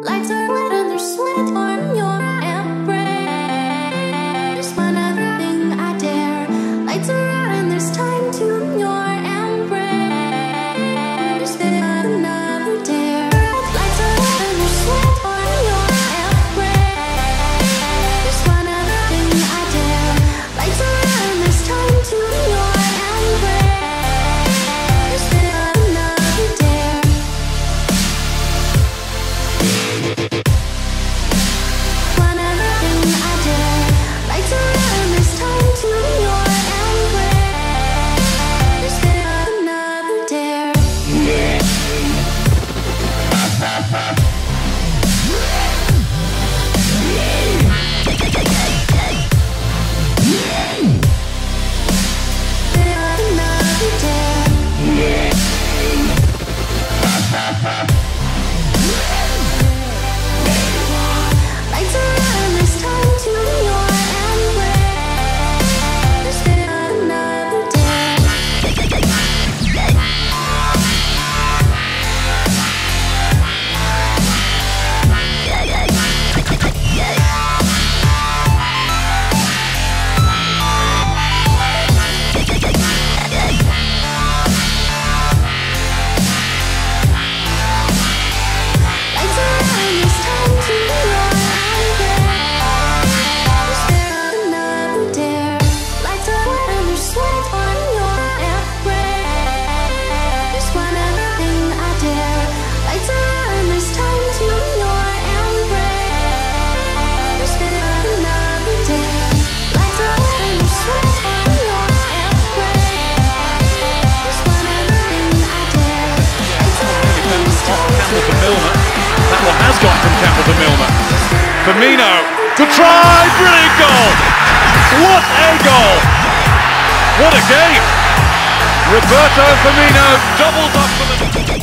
Lights are lit and there's sweat on your embrace. One other thing I dare. Lights are out and there's time to your embrace. Another dare. Lights are lit and there's sweat on your embrace. One other thing I dare. Lights are out and there's time to your embrace. Another dare. One other thing I dare. Lights are out and there's time to your embrace. Another dare. Another dare. Lights are out and there's time to your embrace. Another dare. Lights are out and there's time to your embrace. Another dare. Lights are out and there's sweat on your embrace. One other thing I dare. Lights are out and there's time to your embrace. Another dare. Lights are out and there's sweat on your embrace. One other thing I dare. Lights are out and there's time to Campbell to Milner. That one has gone from Campbell to Milner. Firmino to try, brilliant goal! What a goal! What a game! Roberto Firmino doubles up for the...